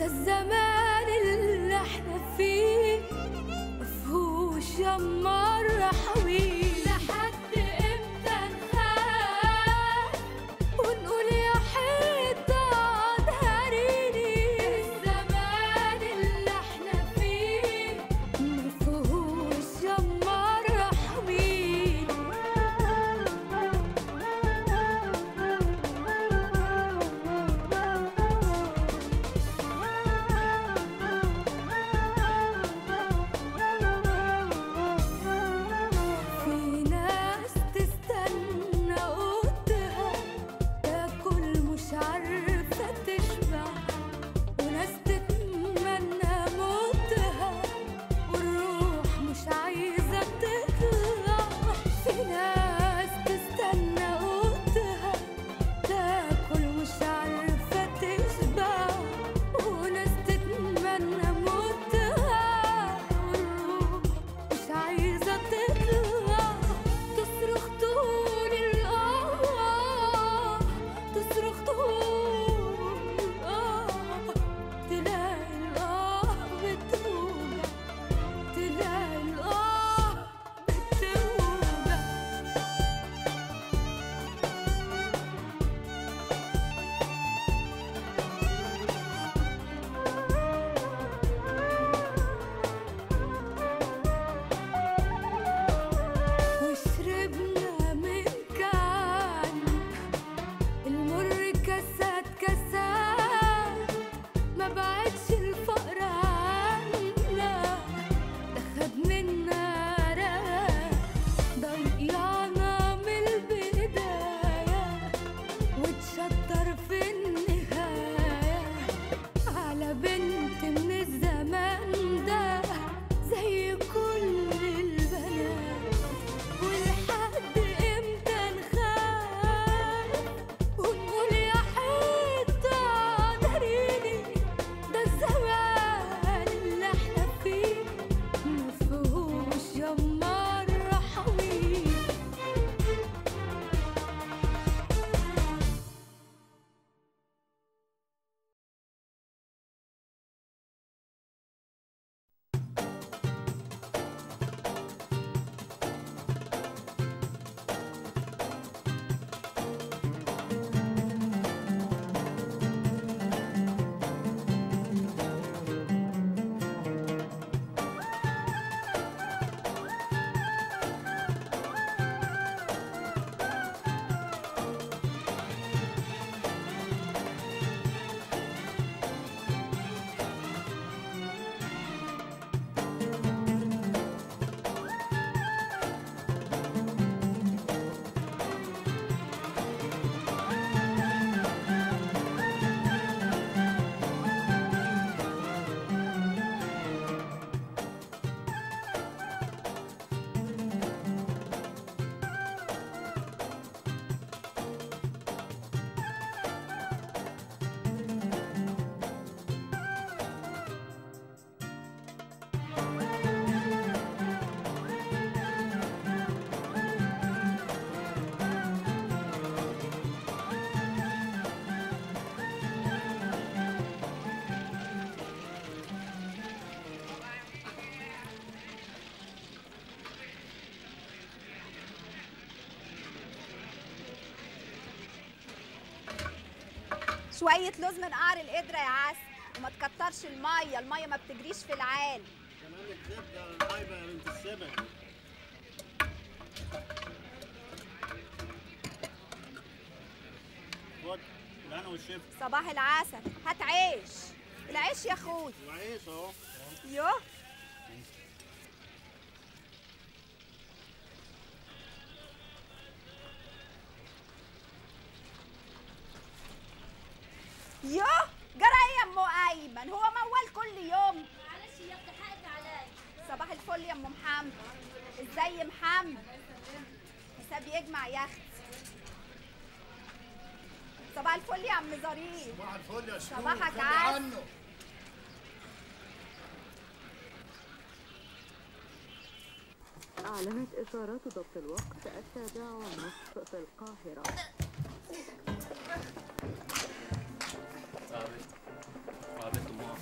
ده الزمان اللي احنا فيه مفهوش يما رحوي. لحد امتى نخاف ونقول يا حيطة دهريني؟ الزمان اللي احنا فيه مفهوش يما رحوي. في ناس تستنى قوتها تاكل مش عارفة تشبع، وناس تتمنى موتها والروح مش عايزة تطلع. في ناس تستنى قوتها تاكل مش عارفة تشبع، وناس تتمنى موتها والروح مش عايزة تطلع. تصرخ طول تصرخ طول تلاقي بتوجع، تلاقي بتوجع. وشربنا من كان المر كاسات كاسات، ما بعدش الفقر عنا، ده خد منا راح. ضيعنا من البداية واتشطر في النهاية على بنت من الزمان ده زي كل البنات. ولحد امتى نخاف ونقول يا حيطة داريني؟ ده الزمان اللي احنا فيه مفهوش يما رحوي. شوية لوز من قعر القدرة يا عسل، وما تكترش المية ما بتجريش في العال. كمان الزبدة الغايبة يا بنت السبع. خد الهنا والشفا. صباح العسل. هات عيش. العيش يا اخوي. العيش اهو. يوه. يوه جرى ايه يا ام ايمن؟ هو موال كل يوم؟ معلش يا اختي حقك عليا. صباح الفل يا ام محمد. ازاي محمد؟ حساب يجمع يا اختي. صباح الفل يا عم ظريف. صباح الفل يا شكور. صباحك خلي عسل. عنه. أعلنت إشارات ضبط الوقت 7:30 في القاهرة. صعبت أمها.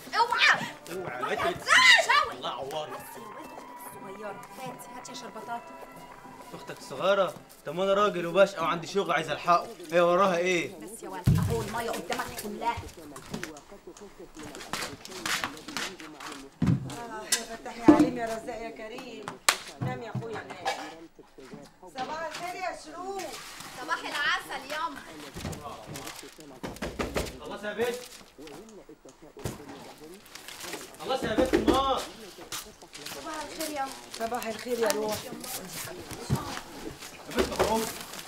الله عواري. صغيره هاتي يا شربطات. اختك الصغيره؟ طب ما انا راجل وبشقى وعندي شغل عايز الحقه، هي وراها ايه؟ بس يا ولد اهو الميه قدامك كلها. يا فتح يا عليم يا رزاق يا كريم. نام يا اخويا نام. صباح الخير يا شروق. صباح العسل ياما. خلاص يا بنت. خلاص يا بنت النار. صباح الخير ياما. صباح الخير يا روح. يا بنت مبروك.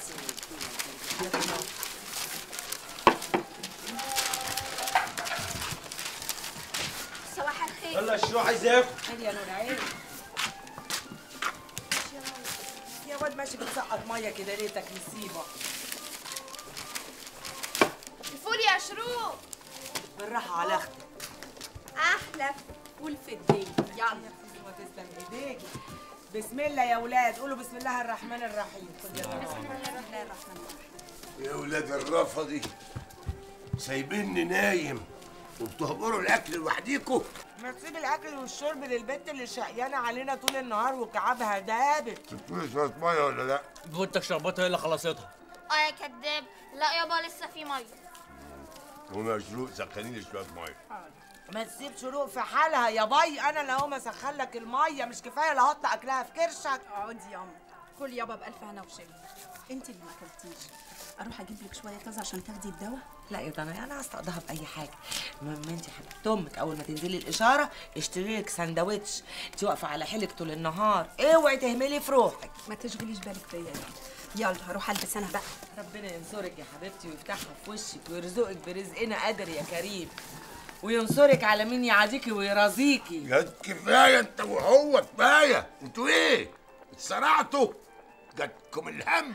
صباح الخير. يلا الشو عايز ياكل. خير يا نور عيني. يا واد ماشي بتسقط ميه كده ليتك نسيبه. الفول يا شروق. بالراحه على اختك. احلى فول في الدنيا. يلا تسلم ايديكي. بسم الله يا ولاد قولوا بسم الله الرحمن الرحيم. خد يا بسم الله الرحمن الرحيم. يا ولاد الرفض دي سايبيني نايم وبتهبروا الاكل لوحديكوا. ما تسيب الاكل والشرب للبنت اللي شقيانه علينا طول النهار وكعبها دابت. تدوني شويه ميه ولا لا؟ بنتك شربتها هي اللي خلصتها. يا كداب. لا يابا لسه في ميه. هما شروق سخني لي شويه ميه. ما تسيب شروق في حالها يا باي، انا اللي هقوم اسخن لك الميه، مش كفايه لا احط اكلها في كرشك. اقعدي ياما. كل يابا بألف هنا وشفا. انت اللي ما اكلتيش. اروح اجيب لك شويه كذا عشان تاخدي الدواء. لا يا ضنا انا هستقضيها باي حاجه. المهم انت حبيبه امك اول ما تنزلي الاشاره اشتري لك سندوتش. انت واقفه على حيلك طول النهار، اوعي تهملي في روحك. ما تشغليش بالك بيا يابا. يلا هروح البس انا بقى. ربنا ينصرك يا حبيبتي ويفتحها في وشك ويرزقك برزقنا قادر يا كريم، وينصرك على مين يعاديكي ويرازيكي. يا كفايه انت وهو كفايه. انتوا ايه؟ اتسرعتوا؟ جاتكم الهم.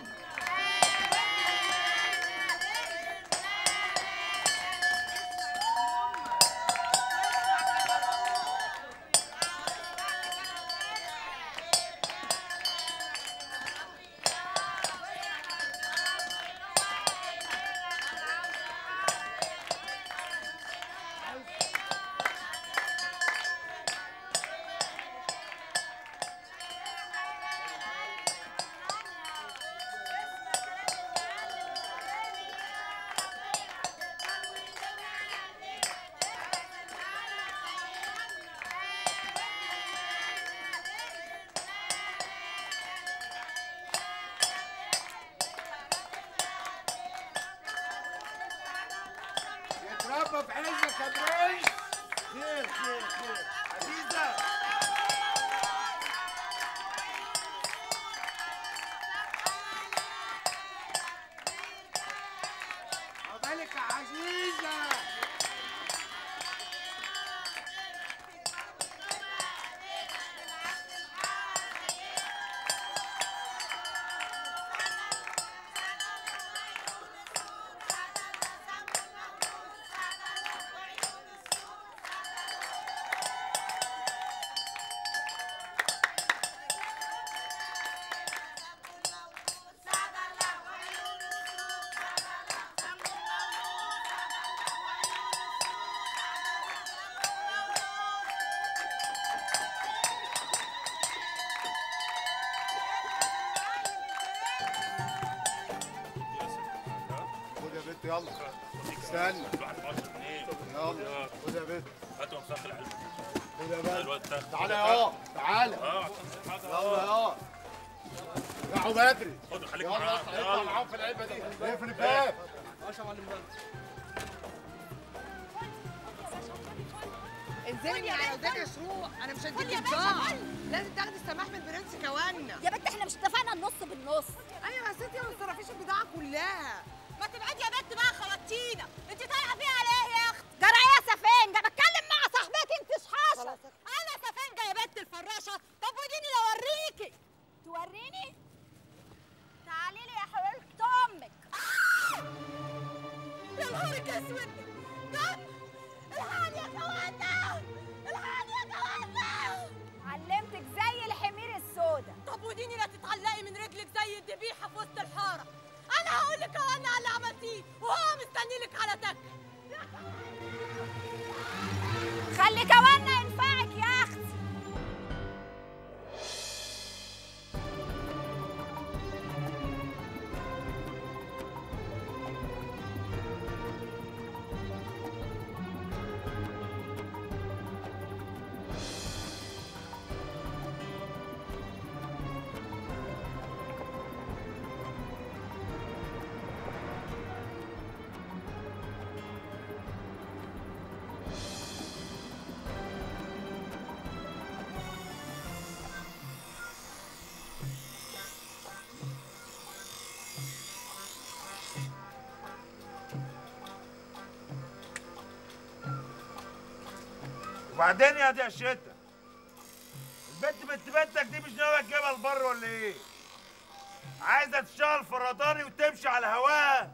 يتربى في عزك يا برنس. خير خير خير عزيزه. عقبالك يا عزيزه. يلا استنى. يلا خد يا بنت. هاتوا مسخ العلبه. خد يا الواد بنت. ده. تعالى يا تعالى. يلا يا راحوا بدري. خدوا خليك يلا معاه. اطلع معاهم في العلبه دي. اقفل الباب. ماشي يا معلم. انزلي من على وداك يا شروق، انا مش هديكي بضاعه، لازم تاخدي السماح من برنس كوانا. يا بنت احنا مش اتفقنا النص بالنص. ايوه يا ستي ما تصرفيش البضاعه كلها. ما تبعدي يا بنت بقى خلطتينا. انت طالعه فيها على ايه يا اخت؟ جرى ايه يا سفنجه؟ بتكلم مع صاحبتي انت شحاشه. انا سفنجه يا بنت الفراشه. طب وديني لو اوريكي. توريني؟ تعالي لي يا حبيبه امك. يا نهارك اسود. دم. الحقني يا كوانا. الحقني يا كوانا. علمتك زي الحمير السودا. طب وديني لا تتعلقي من رجلك زي الذبيحه في وسط الحاره. انا هقول لك كوانا على اللي عملتيه وهو مستني لك على تك. خلي كوانا ينفعك وبعدين يا دي الشتا، بنت بنتك دي مش ناويه تجيبها البر ولا ايه؟ عايزه تشتغل فرداني وتمشي على هواها.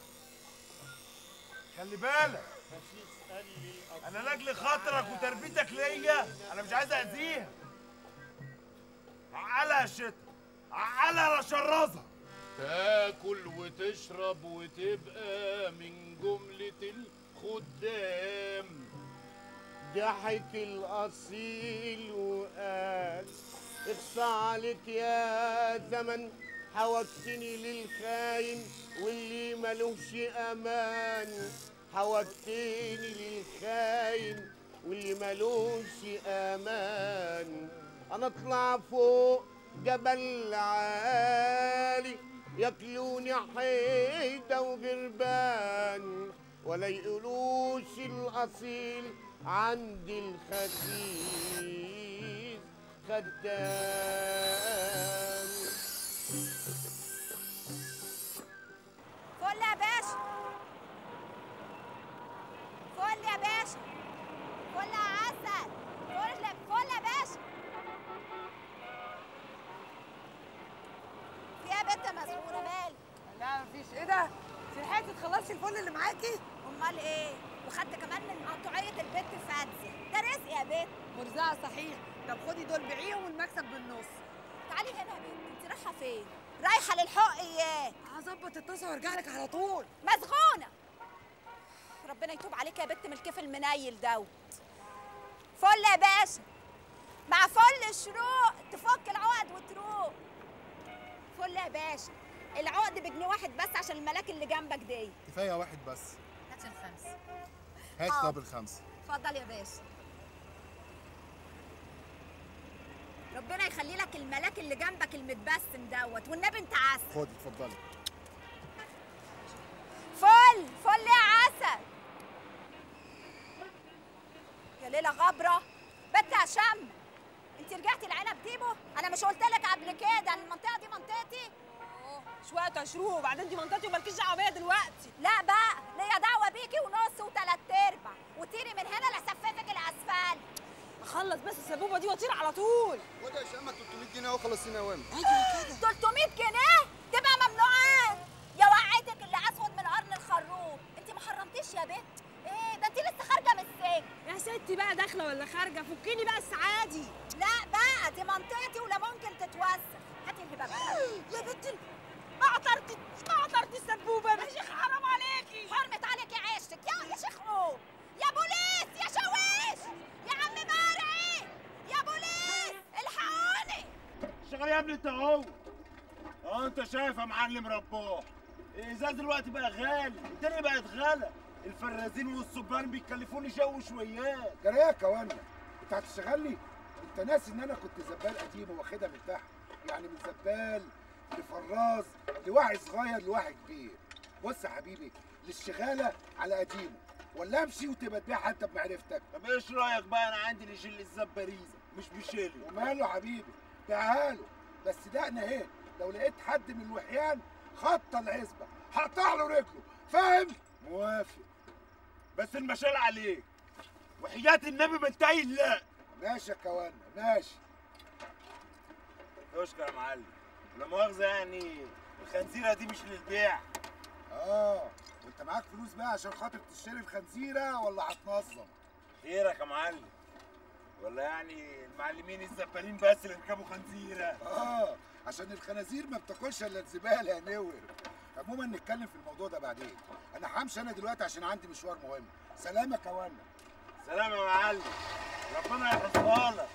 خلي بالك، انا لاجل خاطرك وتربيتك ليا انا مش عايز اذيها. عقلها يا شتا، عقلها لا شرزها. تاكل وتشرب وتبقى من جملة الخدام. ضحك الأصيل وقال اخصى عليك يا زمن، حوجتني للخاين واللي ملوش أمان. حوجتني للخاين واللي ملوش أمان. أنا أطلع فوق جبل عالي ياكلوني حيدة وغربان، ولا يقولوش الأصيل عندي الخسيس خدام. فل يا باشا، فل يا باشا، فل يا عسل، فل يا باشا. في يا بنت مسؤولة مالك؟ لا مفيش. ايه ده؟ في لحقتي تخلصي الفل اللي معاكي؟ امال ايه؟ وخدت كمان من قطعية البت فاتزة، ده رزق يا بنت. مرزقة صحيح. طب خدي دول بيعيهم والمكسب بالنص. تعالي هنا يا بنت، انت رايحة فين؟ رايحة للحق اياه. هظبط الطاسة وارجع لك على طول. مسغونة. ربنا يتوب عليك يا بنت من الكيف المنيل دوت. فل يا باشا، مع فل شروق تفك العقد وتروق. فل يا باشا، العقد بجنيه واحد بس عشان الملاك اللي جنبك دي. كفايه واحد بس. هات الخمسة. هات. طب الخمسه. اتفضل يا باشا. ربنا يخلي لك الملاك اللي جنبك المتبسم دوت، والنبي انت عسل. خدي اتفضلي. فل يا عسل. يا ليلة غبرة بنت يا شم، انت رجعتي العنب ديبو؟ انا مش قلت لك قبل كده ان المنطقة دي منطقتي؟ شوية تشروق وبعدين دي منطقتي ومالكيش دعوة بيا دلوقتي. لا بقى، ليا دعوة بيكي ونص وتلات ارباع، وطيري من هنا لاسففك الاسفلت. اخلص بس السبوبة دي واطير على طول. خد يا شمة 300 جنيه اهو، خلصينا يا وام. ايوه كده. 300 جنيه تبقى ممنوعات. يا وعدك اللي اسود من قرن الخروف، انت ما حرمتيش يا بنت. ايه ده، انت لسه خارجه من السجن. يا ستي بقى داخله ولا خارجه، فكيني بقى السعادي. لا بقى، دي منطقتي ولا ممكن تتوسخ. هاتي الهباب يا بنتي ما عطرتي السبوبه. يا شيخ حرام عليكي. حرمت عليكي عيشتك يا شيخ. قوم يا بوليس يا شواش يا عم مرعي يا بوليس، الحقوني. شغال يا ابني انت اهو. انت شايف يا معلم رباح، الازاز دلوقتي بقى غالي، الدنيا بقت غلا، الفرازين والصبيان بيكلفوني جو شويات. جرى ايه يا كوانا؟ انت هتشتغلني؟ انت ناسي ان انا كنت زبال قديم واخدها من تحت، يعني من زبال لفراز لواحد صغير لواحد كبير. بص يا حبيبي، للشغاله على قديمه، ولا امشي وتبقى تبيع حتى بمعرفتك. طب ايش رايك بقى؟ انا عندي اللي يشيل الزباريزه مش بيشيله. وماله يا حبيبي، بيعها له، بس دقنا اهي، لو لقيت حد من الوحيان خط العزبه هقطع له رجله، فاهم؟ موافق. بس المشال عليك وحياة النبي ما انتهي. لا ماشي يا كوانا ماشي. اشكر يا معلم، لا مؤاخذة يعني الخنزيرة دي مش للبيع. وانت معاك فلوس بقى عشان خاطر تشتري الخنزيرة ولا هتنظم؟ خيرك يا معلم، ولا يعني المعلمين الزبالين بس اللي يركبوا خنزيرة؟ عشان الخنازير ما بتاكلش الا الزبالة يا نور. عموما نتكلم في الموضوع ده بعدين، انا همشي انا دلوقتي عشان عندي مشوار مهم. سلام يا كوانا. سلام يا معلم، ربنا يحفظها لك.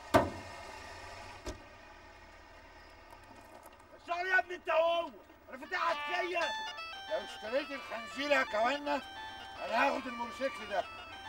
الشغل يا ابني انت هو، انا فاتحك فيا. لو اشتريت الخنزيرة يا كوانا انا هاخد الموتوسيكل ده.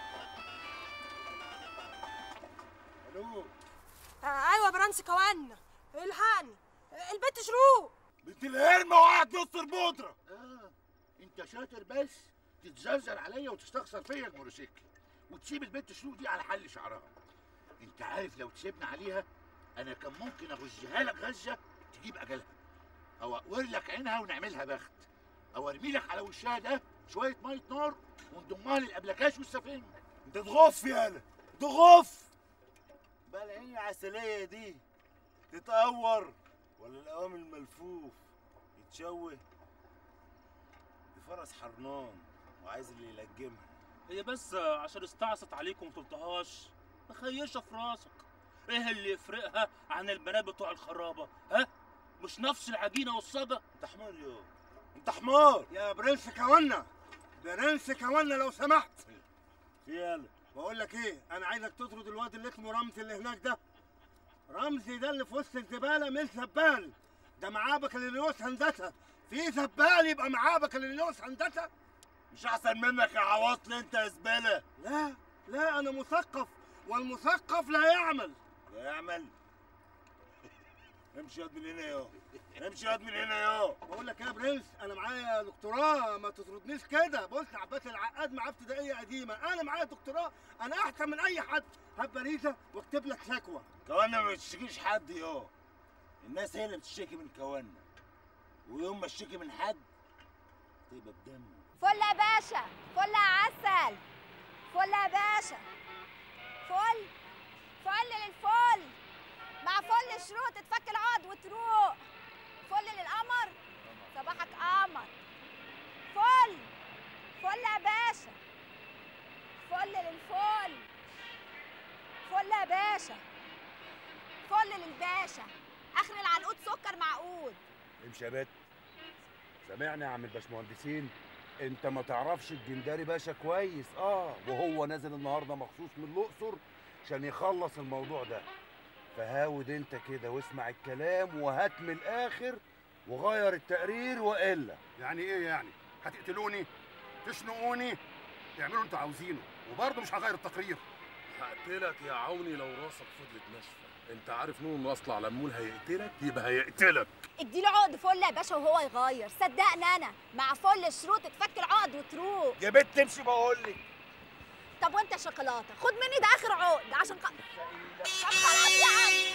الو. ايوه برنس كوانا، الحقني البنت شروق. بنت الهرمة وقعت نص البودرة. انت شاطر بس تتزلزل عليا وتستخسر فيا الموتوسيكل وتسيب البنت شروق دي على حل شعرها. انت عارف لو تسيبنا عليها انا كان ممكن اغزها لك غزه تجيب اجلها، او اقور لك عينها ونعملها بخت، او ارمي لك على وشها ده شويه ميه نار ونضمها للابلكاش والسفنج. انت تغص يالا، تغف بقى العين العسليه دي تتقور ولا القوام الملفوف يتشوه؟ دي فرس حرنان وعايز اللي يلجمها. هي بس عشان استعصت عليكم مطلتهاش مخيشه في راسك. ايه اللي يفرقها عن البنات بتوع الخرابه؟ ها؟ مش نفس العجينه والصاجه؟ انت حمار يا انت حمار يا برنس كوانا، برنس كوانا لو سمحت. يلا بقول لك ايه، انا عايزك تطرد الواد اللي اسمه رمزي اللي هناك ده. رمزي ده اللي في وسط الزباله مش زبال، ده معاه بكالوريوس هندسه. في زبال يبقى معاه بكالوريوس هندسه؟ مش احسن منك يا عواطل انت يا زباله. لا لا انا مثقف، والمثقف لا يعمل. لا يعمل؟ امشي ياض من هنا يا امشي ياض من هنا يا. بقول لك ايه يا برنس، انا معايا دكتوراه، ما تطردنيش كده. بص عباس العقاد معاه ابتدائيه قديمه، انا معايا دكتوراه، انا احسن من اي حد. هات باريزه واكتب لك شكوى. كوانا ما بتشتكيش حد يا، الناس هي اللي بتشتكي من كوانا، ويوم ما تشتكي من حد تبقى بدم. فل يا باشا، فل يا عسل، فل يا باشا، فل للفل، مع فل الشروق تتفك العقد وتروق. فل للقمر، صباحك قمر. فل يا باشا، فل للفل، فل يا باشا، فل للباشا، اخر العنقود سكر معقود. امشي يا بت. سامعني يا عم الباشمهندسين، انت ما تعرفش الجنداري باشا كويس. وهو نازل النهارده مخصوص من الاقصر عشان يخلص الموضوع ده. فهاود انت كده واسمع الكلام وهات من الاخر وغير التقرير والا. يعني ايه يعني؟ هتقتلوني؟ تشنقوني؟ تعملوا انتوا عاوزينه، وبرضه مش هغير التقرير. هقتلك يا عوني لو راسك فضلت ناشفه. انت عارف نور انه اصلا على المول هيقتلك يبقى هيقتلك. اديله عقد فل يا باشا وهو يغير، صدقني انا مع فل الشروط تتفك العقد وتروق. يا بت تمشي بقول لك. طب وانت شوكولاته خد مني ده اخر عقد عشان طب خلاص يا عم.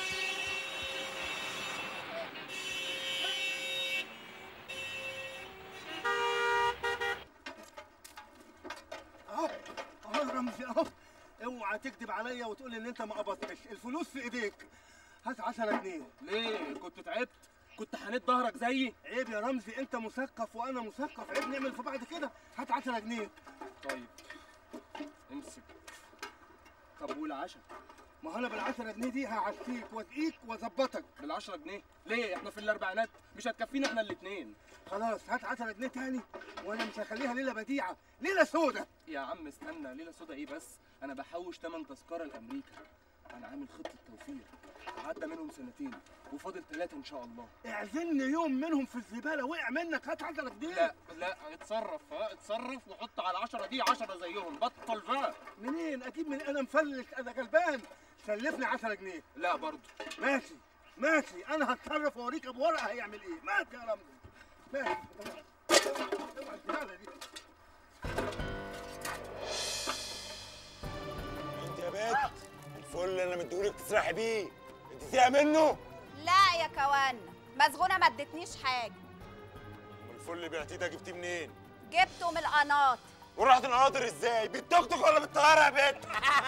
اهو يا رمزي اهو. اوعى تكذب عليا وتقول ان انت ما قبضتش، الفلوس في ايديك. هات 10 جنيه. ليه؟ كنت تعبت؟ كنت حنيت ظهرك زيي؟ عيب يا رمزي، انت مثقف وانا مثقف، عيب نعمل في بعض كده. هات 10 جنيه. طيب امسك. طب والعشا؟ ما هو انا بال10 جنيه دي هعشيك واسقيك واظبطك. بال10 جنيه؟ ليه؟ احنا في الاربعينات مش هتكفينا احنا الاثنين. خلاص هات 10 جنيه تاني وانا مش هخليها ليله بديعه، ليله سودة. يا عم استنى، ليله سودة ايه بس؟ انا بحوش تمن تذكره لامريكا. انا عامل خطه توفير، عدى منهم سنتين وفاضل 3 ان شاء الله. اعزلني يوم منهم في الزباله وقع منك. هات 10 جنيه. لا اتصرف، اتصرف وحط على 10 دي 10 زيهم. بطل بقى. منين اجيب؟ من انا مفلس، انا غلبان. سلفني 10 جنيه. لا برضه. ماشي انا هتصرف واوريك ابو ورقه هيعمل ايه. ماشي يا رمزي ماشي. اوعى الزباله دي. انت يا بت الفل اللي انا مديهولك تسرحي بيه، انت فيها منه؟ لا يا كوانا، مسغونه ما ادتنيش حاجه. الفل اللي بعتيه ده جبتيه منين؟ جبته من القناطر. ورحت القناطر ازاي؟ بالتوك توك ولا بالطياره يا بت؟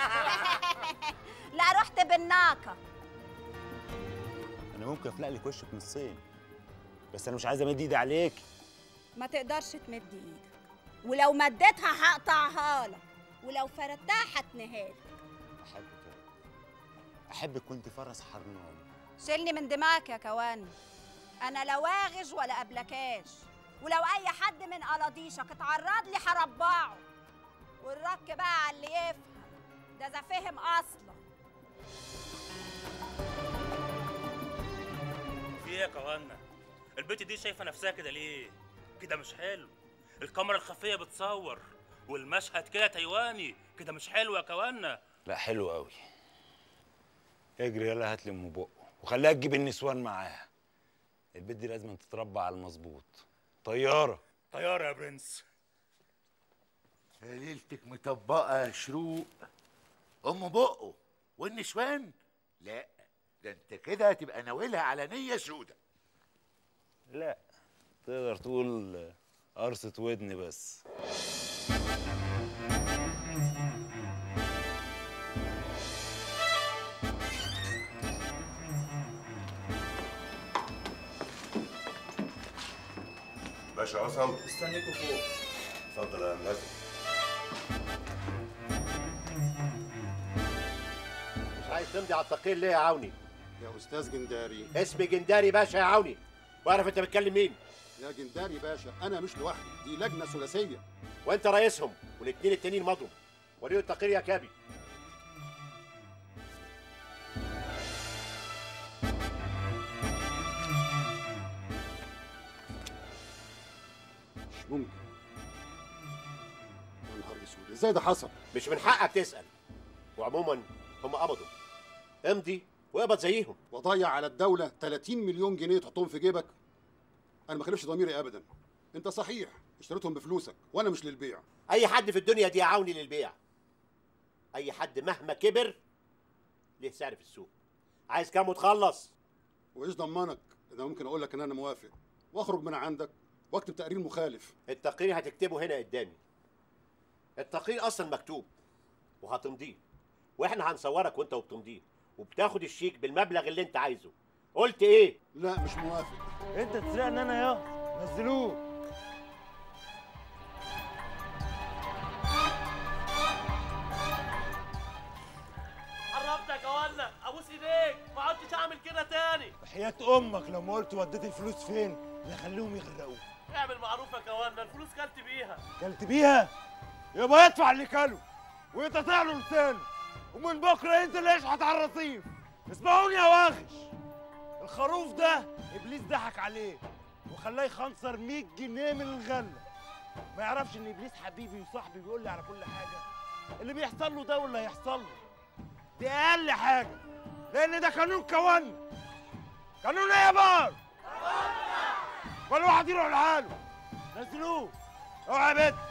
لا رحت بالناقه. انا ممكن افلق لك وشك نصين، بس انا مش عايز امد ايدي عليك. ما تقدرش تمد ايدك، ولو مديتها هقطعها لك، ولو فردتها هتنهالك. احبك وانت فرس حرنان. شيلني من دماغك يا كوان، انا لا واغش ولا قبلكاش، ولو اي حد من قلاضيشك اتعرض لي هربعه. والرك بقى على اللي يفهم، ده اذا فهم اصلا. في ايه يا كوانا؟ البت دي شايفه نفسها كده ليه؟ كده مش حلو. الكاميرا الخفيه بتصور والمشهد كده تايواني، كده مش حلو يا كوانا. لا حلو قوي. اجري يلا هات لي ام بقه وخليها تجيب النسوان معاها. البت دي لازم تتربى على المظبوط. طياره يا برنس. ليلتك مطبقه يا شروق. ام بقه والنسوان؟ لا ده انت كده هتبقى ناويلها على نيه سودة. لا تقدر تقول قرصة ودن بس. باشا وصل؟ استنيكوا فوق. اتفضل يا هندسه. مش عايز تمضي على التقرير ليه يا عوني؟ يا استاذ جنداري. اسمي جنداري باشا يا عوني، واعرف انت بتكلم مين؟ يا جنداري باشا انا مش لوحدي، دي لجنه ثلاثيه. وانت رئيسهم والاثنين التانيين مضوا. وريله التقرير يا كابي. مش ممكن. يا نهار اسود، ازاي ده حصل؟ مش من حقك تسأل. وعموما هم قبضوا. امضي واقبض زيهم. وضيع على الدوله 30 مليون جنيه تحطهم في جيبك؟ انا ما خالفش ضميري ابدا. انت صحيح اشتريتهم بفلوسك وانا مش للبيع. اي حد في الدنيا دي يا عوني للبيع. اي حد مهما كبر ليه سعر في السوق. عايز كام وتخلص؟ وايش ضمنك اذا ممكن اقول لك ان انا موافق واخرج من عندك واكتب تقرير مخالف؟ التقرير هتكتبه هنا قدامي. التقرير اصلا مكتوب وهتمضيه، واحنا هنصورك وانت وبتمضيه، وبتاخد الشيك بالمبلغ اللي انت عايزه. قلت ايه؟ لا مش موافق. انت تسرقني انا يا نزلوه. قربتك يا ولا ابوس ايديك، ما عدتش اعمل كده تاني. وحياة امك لما قلت وديت الفلوس فين نخليهم يغرقوك. اعمل معروف يا كوانا، الفلوس كلت بيها. كلت بيها؟ يبقى يدفع اللي كله وانت تعلو لسانه، ومن بكره انت اللي اشحت على الرصيف. اسمعوني يا واغش، الخروف ده ابليس ضحك عليه وخلاه يخنصر 100 جنيه من الغله. ما يعرفش ان ابليس حبيبي وصاحبي بيقول لي على كل حاجه. اللي بيحصل له ده واللي هيحصل له دي اقل حاجه، لان ده قانون كوانا. قانون ايه يا بار؟ كل واحد يروح لحاله. نزلوه. اوعى يا بنت.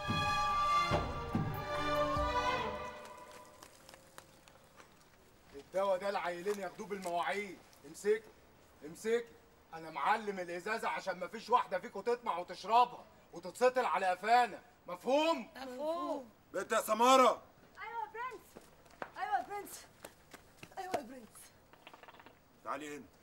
الدواء ده العيلين ياخدوه بالمواعيد. امسكي امسكي. انا معلم الازازه عشان مفيش واحده فيكم تطمع وتشربها وتتسطل على قفانا. مفهوم؟ مفهوم. بنت يا سماره. ايوه يا برنس. ايوه يا برنس. ايوه يا برنس. تعالي هنا.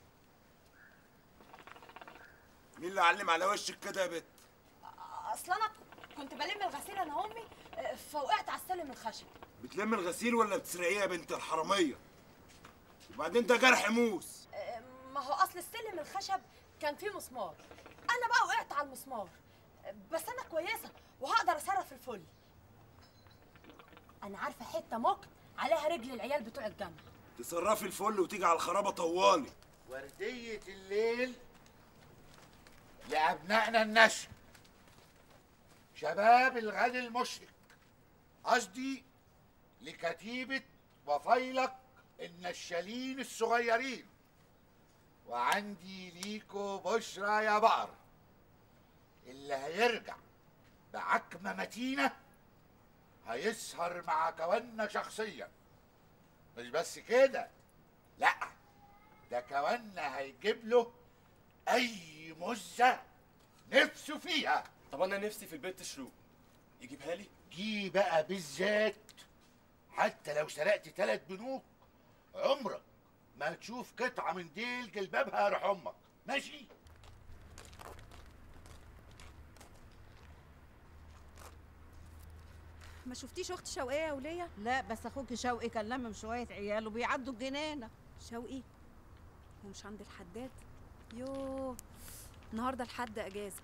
مين اللي علم على وشك كده يا بت؟ اصل انا كنت بلم الغسيل انا وامي، فوقعت على السلم الخشب. بتلم الغسيل ولا بتسرقيه يا بنت الحراميه؟ وبعدين ده جرح موس. ما هو اصل السلم الخشب كان فيه مسمار، انا بقى وقعت على المسمار. بس انا كويسه وهقدر اصرف الفل. انا عارفه حته ممكن عليها رجل العيال بتوع الجامعه. تصرفي الفل وتيجي على الخرابه طوالي. وردية الليل لأبنائنا النشء، شباب الغد المشرق، قصدي لكتيبة وفيلق النشالين الصغيرين. وعندي ليكو بشرى يا بقر، اللي هيرجع بعكمة متينة هيسهر مع كوانا شخصيا. مش بس كده، لا ده كوانا هيجيب له أي مزة نفسه فيها. طب انا نفسي في البيت شروق، يجيبها لي؟ دي بقى بالذات حتى لو سرقت 3 بنوك عمرك ما هتشوف قطعة من ديل جلبابها يا روح امك. ماشي؟ ما شفتيش اخت شوقية يا ولية؟ لا بس اخوك شوقي كان لمم شويه عياله بيعدوا الجنينه. شوقي هو مش عند الحداد؟ يوه النهارده الحد اجازه.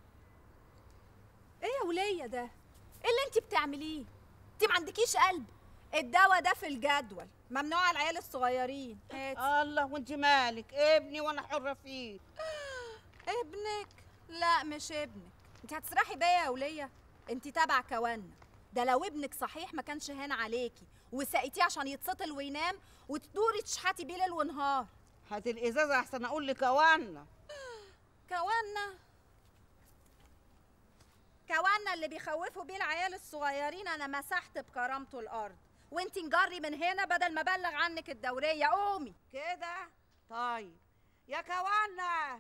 ايه يا ولية ده؟ ايه اللي انت بتعمليه؟ انت ما عندكيش قلب. الدواء ده في الجدول ممنوع على العيال الصغيرين. الله وانت مالك؟ ابني وانا حره فيه. ابنك؟ لا مش ابنك. انت هتسرحي بيا يا ولية؟ انت تبع كوانا. ده لو ابنك صحيح ما كانش هان عليكي وسقيتيه عشان يتسطل وينام وتدوري تشحتي بيه ليل ونهار. هات الازازه احسن اقول لك كوانا. كوانا؟ كوانا اللي بيخوفوا بيه العيال الصغيرين انا مسحت بكرامته الارض. وانتي نجري من هنا بدل ما ابلغ عنك الدوريه. قومي كده. طيب يا كوانا.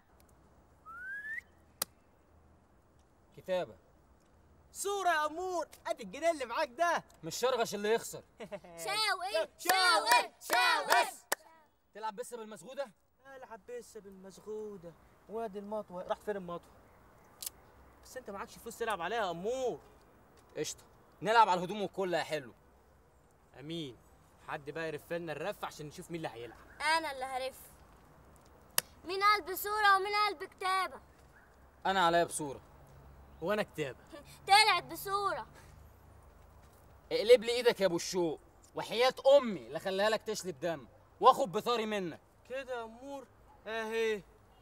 كتابة صورة يا أمور. ادي الجنيه اللي معاك ده مش شرغش اللي يخسر. شاوي شاوي شاوي. تلعب بس بالمسغودة؟ العب بس بالمسغودة. وادي المطوة. راح فين المطوة؟ بس انت معكش فلوس تلعب عليها يا امور. قشطه، نلعب على الهدوم والكل يا حلو. امين. حد بقى يرف لنا الرف عشان نشوف مين اللي هيلعب. انا اللي هرف. مين قلب صورة ومين قلب كتابة؟ انا عليا بصوره وانا كتابه. طلعت بصورة. اقلب لي ايدك يا ابو الشوق وحياة امي لا خليها لك تشلب دم واخد بطاري منك كده يا امور. اهي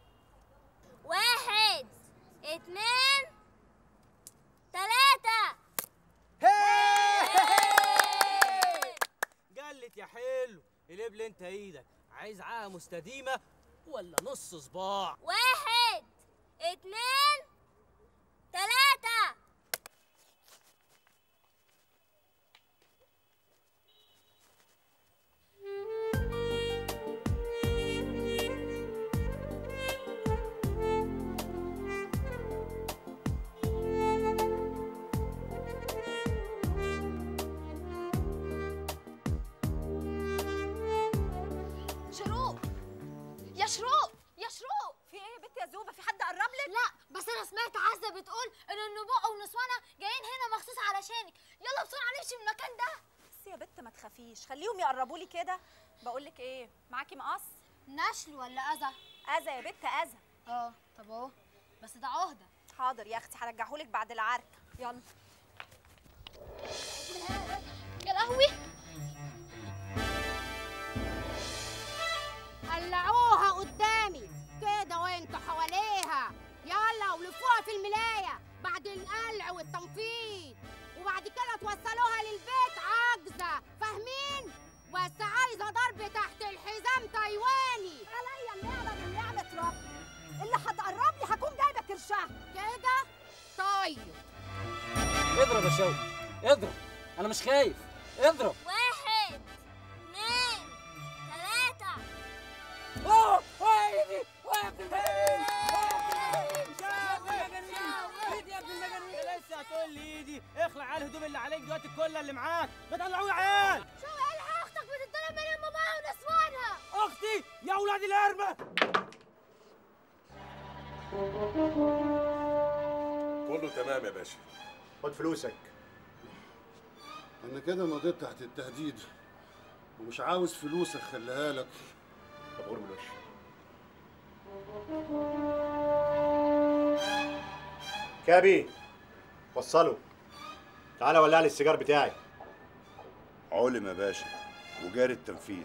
1 2 3. قلت يا حلو. قلب لي انت ايدك. عايز عاهه مستديمه ولا نص صباع؟ 1 2 3. شروق يا شروق يا شروق، في ايه يا بنت يا زوبه؟ في حد قرب لك؟ لا بس انا سمعت عزه بتقول ان النبوء ونسوانها جايين هنا مخصوص علشانك. يلا بسرعه نمشي من المكان ده. بس يا بنت ما تخافيش، خليهم يقربوا لي كده. بقول لك ايه، معاكي مقص؟ نشل ولا اذى؟ اذى يا بنت اذى. طب اهو، بس ده عهده. حاضر يا اختي، هرجعهولك بعد العركه. يلا. يا لهوي، قلعوها قدامي كده وانتوا حواليها. يلا ولفوها في الملايه بعد القلع والتنفيض، وبعد كده توصلوها للبيت عاجزه، فاهمين؟ بس عايزه ضرب تحت الحزام تايواني. عليا النعمه من نعمه ربي، اللي هتقرب لي هكون جايبه كرشها كده. طيب اضرب يا شوقي اضرب، انا مش خايف. اضرب. 1 2 3. اوه ايدي يا ابن المجانين. لسه هتقول لي ايدي؟ اخلع على الهدوم اللي عليك دلوقتي كلها اللي معاك. بتطلعوه يا عيال. شو الحق اختك بتتضرب من امها ونسوانها. اختي يا اولاد الاربه. كله تمام يا باشا. خد فلوسك. انا كده مضيت تحت التهديد ومش عاوز فلوسك، خليها لك. طب غور من وشي. كابي وصله. تعالى ولع لي السيجار بتاعي. علم يا باشا وجاري التنفيذ.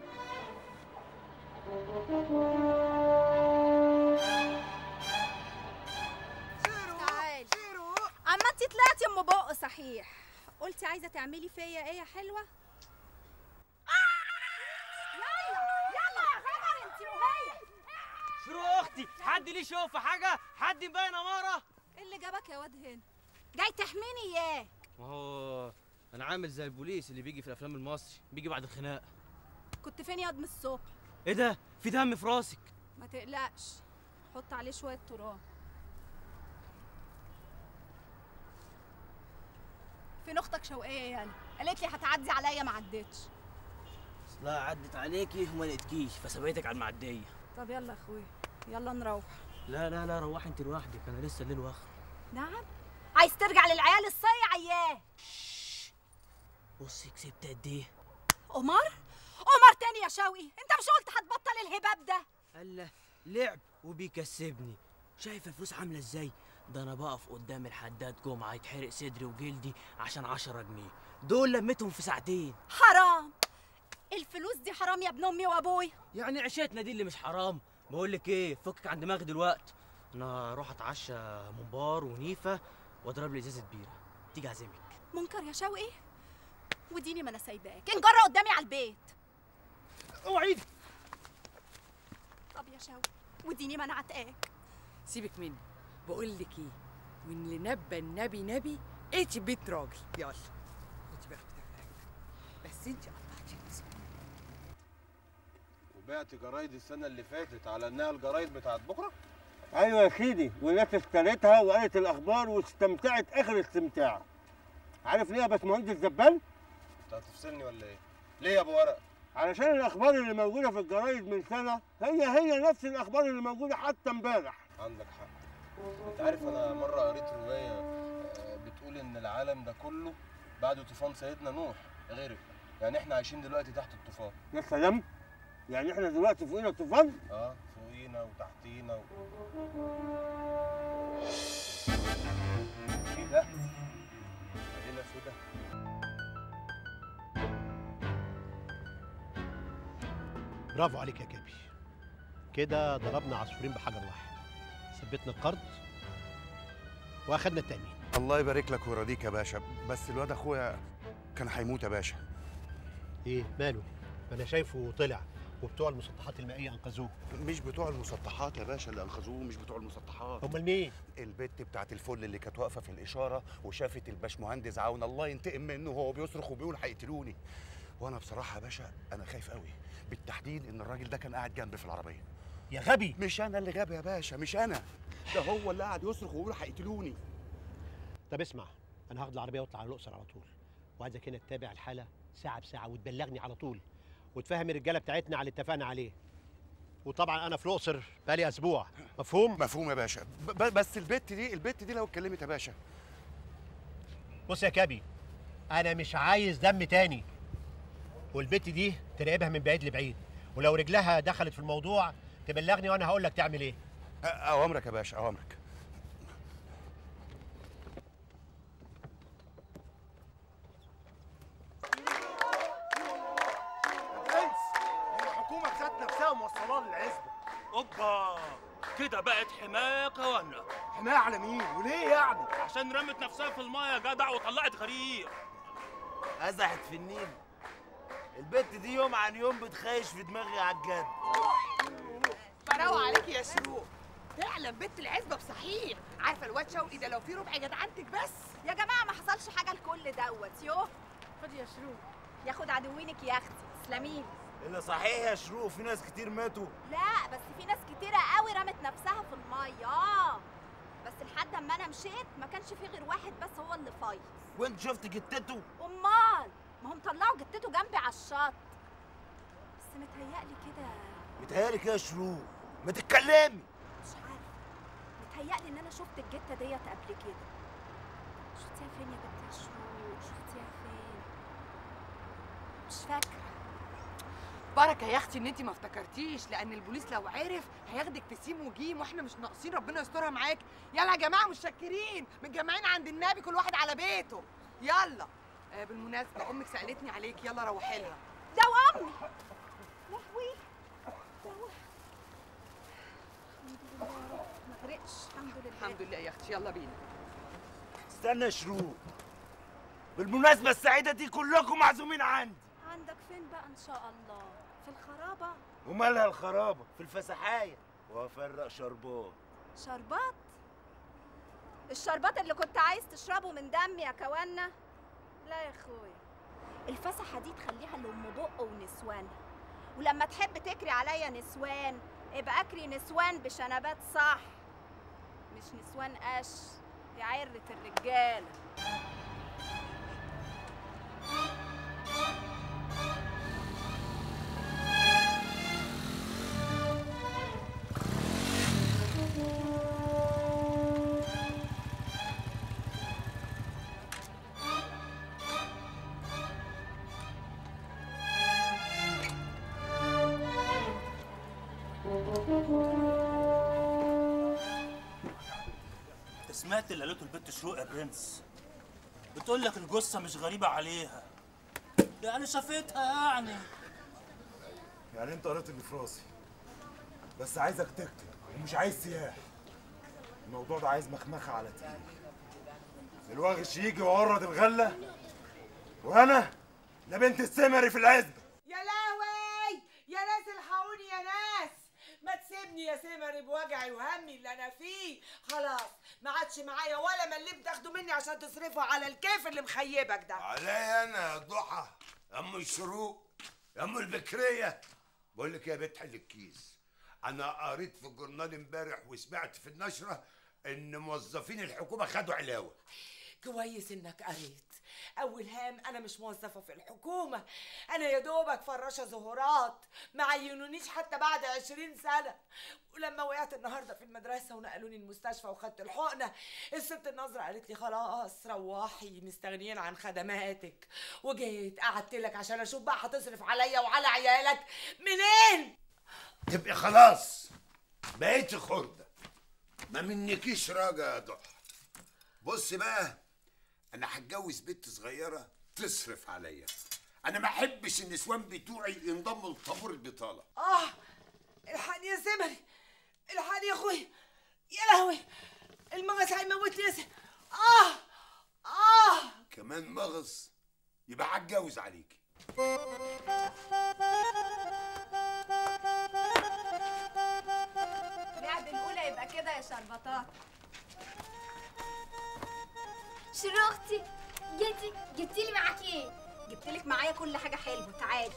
تعالي. اما انت طلعتي ام بق صحيح. قلتي عايزه تعملي فيا ايه يا حلوه؟ يلا يلا يا خبر انت وهي. شروق اختي، حد ليه شوفه حاجه؟ حد مبين اماره؟ ايه اللي جابك يا واد هنا؟ جاي تحميني اياك؟ ما هو انا عامل زي البوليس اللي بيجي في الافلام المصري، بيجي بعد الخناقه. كنت فين ياض من الصبح؟ ايه ده؟ في دم في راسك. ما تقلقش، حط عليه شويه تراب. فين اختك شوقيه يعني؟ قالت لي هتعدي عليا ما عدتش. اصلها عدت عليكي وما لقيتكيش فسبقتك على المعديه. طب يلا يا اخويا، يلا نروح. لا لا لا، روحي انت لوحدك، انا لسه الليل واخر. نعم؟ عايز ترجع للعيال الصيع اياه؟ بصي كسبت قد ايه؟ قمر؟ قمر تاني يا شوقي؟ انت مش قلت هتبطل الهباب ده؟ الله، لعب وبيكسبني. شايفه الفلوس عامله ازاي؟ ده انا بقف قدام الحداد جمعه يتحرق صدري وجلدي عشان 10 جنيه، دول لميتهم في ساعتين. حرام، الفلوس دي حرام يا ابن امي وابوي. يعني عيشتنا دي اللي مش حرام؟ بقول لك ايه، فكك عن دماغي دلوقتي. انا اروح اتعشى ممبار ونيفه واضرب لي ازازه بيره، تيجي اعزمك. منكر يا شوقي؟ وديني ما انا سايباك، انجرة قدامي على البيت. اوعي. طب يا شوقي وديني ما انا عتقاك. سيبك مني، بقول لك ايه، واللي نبى النبي نبي انت بيت راجل. يلا انت بقى بس انت قطعتي الاسم. وبعت جرايد السنه اللي فاتت على انها الجرايد بتاعت بكره؟ ايوه يا سيدي، والناس اشتريتها وقالت الاخبار واستمتعت اخر استمتاع. عارف ليه يا باشمهندس زبال؟ انت هتفصلني ولا ايه؟ ليه يا ابو ورق؟ علشان الاخبار اللي موجوده في الجرايد من سنه هي نفس الاخبار اللي موجوده حتى امبارح. عندك حق. انت عارف انا مره قريت روايه بتقول ان العالم ده كله بعد طوفان سيدنا نوح غرق، يعني احنا عايشين دلوقتي تحت الطوفان. يا سلام، يعني احنا دلوقتي فوقينا الطوفان؟ فوقينا وتحتينا ايه ده؟ مدينه سودا. برافو عليك يا كابي، كده ضربنا عصفورين بحجر واحد، ثبتنا القرض واخدنا التأمين. الله يبارك لك ويرضيك يا باشا، بس الواد اخويا كان هيموت يا باشا. ايه ماله؟ ما انا شايفه طلع وبتوع المسطحات المائية انقذوه. مش بتوع المسطحات يا باشا اللي انقذوه، مش بتوع المسطحات. امال مين؟ البت بتاعت الفل اللي كانت واقفه في الاشاره وشافت الباشمهندس عون الله ينتقم منه وهو بيصرخ وبيقول هيقتلوني. وانا بصراحه يا باشا انا خايف قوي، بالتحديد ان الراجل ده كان قاعد جنبي في العربيه. يا غبي! مش انا اللي غبي يا باشا، مش انا، ده هو اللي قاعد يصرخ ويقول هيقتلوني. طب اسمع، انا هاخد العربيه واطلع على الاقصر على طول، وعايزك هنا تتابع الحاله ساعه بساعه وتبلغني على طول، وتفهم الرجاله بتاعتنا على اللي اتفقنا عليه. وطبعا انا في الاقصر بقالي اسبوع، مفهوم؟ مفهوم يا باشا. بس البت دي لو اتكلمت يا باشا. بص يا كابي، انا مش عايز دم تاني، والبت دي تراقبها من بعيد لبعيد، ولو رجلها دخلت في الموضوع تبلغني وانا هقول لك تعمل ايه. اوامرك يا باشا، اوامرك. الحكومه ذات نفسها موصلاه للعزبه. اوبا، كده بقت حمايه يا كوانا. حمايه على مين وليه يعني؟ عشان رمت نفسها في المايه يا جدع وطلعت غريق. قزحت في النيل. البت دي يوم عن يوم بتخيش في دماغي على الجد. براوة عليك يا شروق، فعلا بنت العزبه بصحيح. عارفه الواد شوقي ده لو في ربع جدعنتك بس. يا جماعه ما حصلش حاجه لكل دوت. يوه خدي يا شروق. ياخد عدوينك يا اختي، تسلميلي. الا صحيح يا شروق في ناس كتير ماتوا. لا بس في ناس كتيره قوي رمت نفسها في الميه. بس لحد اما انا مشيت ما كانش في غير واحد بس هو اللي فايص. وانت شفت جتته؟ امال ما هم طلعوا جتته جنبي على الشط. بس متهيألي كده. متهيألي كده يا شروق، ما تتكلمي. مش عارفه، متهيألي ان انا شفت الجته ديت قبل كده. شفتيها فين يا بنت يا شروق؟ شفتيها فين؟ مش فاكره. بركه يا اختي ان انت ما افتكرتيش، لان البوليس لو عرف هياخدك في سين وجيم واحنا مش ناقصين، ربنا يسترها معاكي. يلا يا جماعه متشكرين، متجمعين عند النبي كل واحد على بيته. يلا. بالمناسبه امك سالتني عليك، يلا روحي لها. ده امي. لهوي الحمد لله ما غرقش. الحمد لله الحمد لله يا اختي. يلا بينا. استنى يا شروق، بالمناسبه السعيده دي كلكم معزومين عندي. عندك فين بقى ان شاء الله؟ في الخرابه. ومالها الخرابه؟ في الفسحايه، وافرق شربات. شربات؟ الشربات اللي كنت عايز تشربه من دمي يا كوانا؟ لا يا اخويا، الفسحه دي تخليها لام بق ونسوانها، ولما تحب تكري عليا نسوان ابقى اكري نسوان بشنبات صح، مش نسوان قش يا عرة الرجاله. سمعت اللي قالته البت شروق يا برنس؟ بتقول لك الجثه مش غريبه عليها، يعني شافتها يعني انت قريت اللي في راسي، بس عايزك تكتب ومش عايز سياح. الموضوع ده عايز مخمخه على تقيل. الوغش يجي ويورد الغله، وانا لا بنت السمري في العزبه. يا لهوي يا ناس الحقوني يا ناس، ما تسيبني يا سمري بوجعي وهمي اللي انا فيه. خلاص ما عادش معايا ولا مليم تاخده مني عشان تصرفه على الكيف اللي مخيبك ده. عليا انا يا ضحى يا ام الشروق يا ام البكريه. بقول لك يا بنت حل الكيس، انا قريت في الجورنال امبارح وسمعت في النشره ان موظفين الحكومه خدوا علاوه. كويس انك قريت، اول هام انا مش موظفه في الحكومه، انا يا دوبك فراشه زهورات، ما عينونيش حتى بعد 20 سنه. ولما وقعت النهارده في المدرسه ونقلوني المستشفى وخدت الحقنه، الست الناظره قالت لي خلاص روحي مستغنيين عن خدماتك، وجيت قعدت لك عشان اشوف بقى هتصرف عليا وعلى عيالك منين. تبقي خلاص بقيتي خردة، ما منكيش راجع يا ضحى. بص بقى، انا هتجوز بنت صغيره تصرف عليا، انا ما احبش النسوان بتوعي ينضموا لطابور البطاله. الحقني يا سمري، الحقني يا اخويا، يا لهوي المغص هيموتني يا سمري. كمان مغص؟ يبقى هتجوز عليكي. لعب الاولى يبقى كده يا شربطات. شروختي جبتي لي معاكي ايه؟ جبتلك معايا كل حاجه حلوه، تعالي.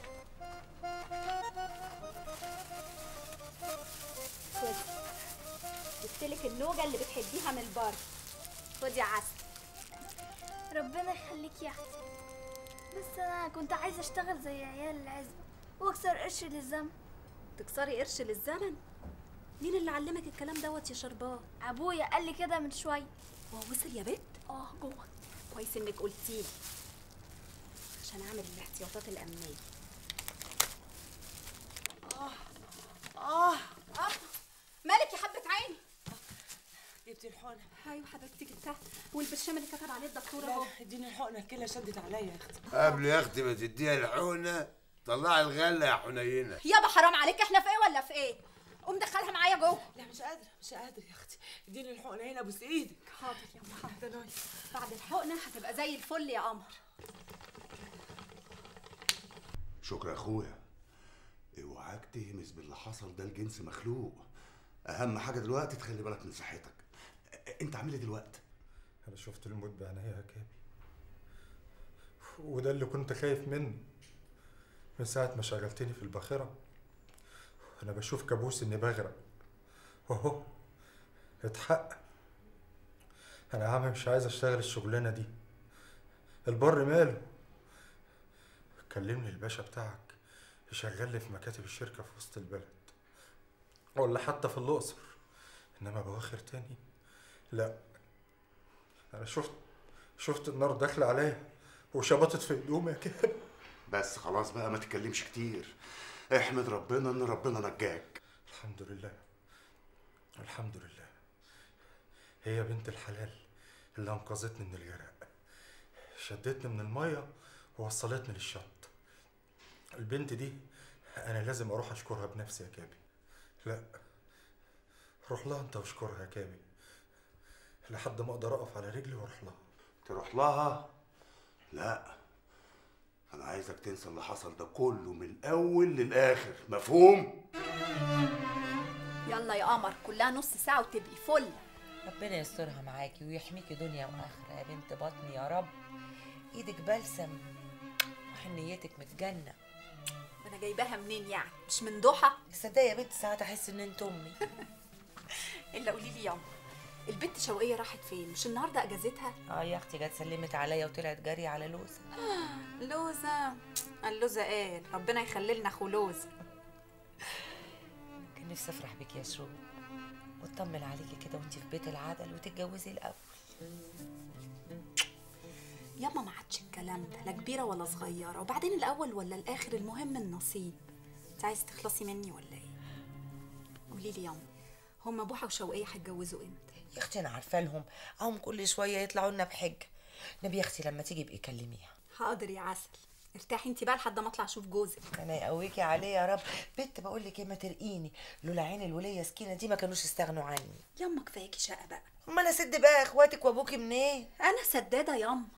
خدي، جبتلك النوجه اللي بتحبيها من البر. خدي عسل. ربنا يخليك يا اختي، بس انا كنت عايزه اشتغل زي عيال العزبه واكسر قرش للزمن. تكسري قرش للزمن؟ مين اللي علمك الكلام دوت يا شربات؟ ابويا قال لي كده من شويه. هو وصل يا بت؟ جوه. كويس انك قلتيلي عشان اعمل الاحتياطات الامنيه. مالك يا حبه عيني؟ جبتي الحقنه؟ ايوه حبيبتي جبتها، والبرشام اللي كتب عليه الدكتور لا اهو. اديني الحقنه، كلها شدت عليا يا اختي. قبل يا اختي ما تديها الحقنه طلعي الغله يا حنينه. يابا حرام عليك، احنا في ايه ولا في ايه؟ قوم دخلها معايا جوه. لا مش قادره يا اختي، اديني الحقنه هنا ابوس ايدك. حاضر يا حاضر. بعد الحقنه هتبقى زي الفل يا قمر. شكرا يا اخويا، اوعاك تهمس باللي حصل ده، الجنس مخلوق. اهم حاجه دلوقتي تخلي بالك من صحتك. انت عامل ايه دلوقتي؟ انا شفت الموت بعينيا يا كابي، وده اللي كنت خايف منه من ساعه ما شغلتني في الباخره. انا بشوف كابوس اني بغرق، وهو اتحقق. انا يا عم مش عايز اشتغل الشغلانه دي، البر ماله. كلمني الباشا بتاعك يشغلني في مكاتب الشركه في وسط البلد، ولا حتى في الاقصر، انما بواخر تاني لا. انا شفت النار داخله عليا وشبطت في هدومي يا كده. بس خلاص بقى ما تتكلمش كتير، احمد ربنا ان ربنا نجاك. الحمد لله الحمد لله. هي بنت الحلال اللي انقذتني من الغرق، شدتني من الميه ووصلتني للشط. البنت دي انا لازم اروح اشكرها بنفسي يا كابي. لا، روح لها انت واشكرها يا كابي لحد ما اقدر اقف على رجلي واروح لها. تروح لها؟ لا، انا عايزك تنسى اللي حصل ده كله من الاول للاخر، مفهوم؟ يلا يا قمر، كلها نص ساعه وتبقي فل. ربنا يسترها معاكي ويحميكي دنيا واخره يا بنت بطني يا رب. ايدك بلسم وحنيتك متجنه. انا جايباها منين يعني؟ مش من ضحى؟ تصدقي يا بنت ساعات احس ان انت امي. الا قولي لي ياما، البنت شوقيه راحت فين؟ مش النهارده اجازتها؟ يا اختي جت سلمت عليا وطلعت جري على لوزه. لوزه؟ اللوزه قال ربنا يخلي لنا اخو لوزه. كان نفسي افرح بك يا شروق واطمن عليكي كده وانتي في بيت العدل وتتجوزي الاول. ياما ما عادش الكلام ده، لا كبيره ولا صغيره، وبعدين الاول ولا الاخر المهم النصيب. انت عايزه تخلصي مني ولا ايه؟ قولي لي ياما، هما بوحه وشوقيه هيتجوزوا امتى؟ يا اختي انا عارفه لهم، هم كل شويه يطلعوا لنا بحجه. نبي يا اختي لما تيجي بقي كلميها. حاضر يا عسل، ارتاحي انت بقى لحد ما اطلع اشوف جوزك. انا يقويكي عليه يا رب. بنت بقول لك ايه، ما ترقيني، لولا عين الوليه سكينه دي ما كانوش استغنوا عني. ياما كفاياكي شقه بقى. اما انا سد بقى اخواتك وابوكي منين؟ انا سداده ياما.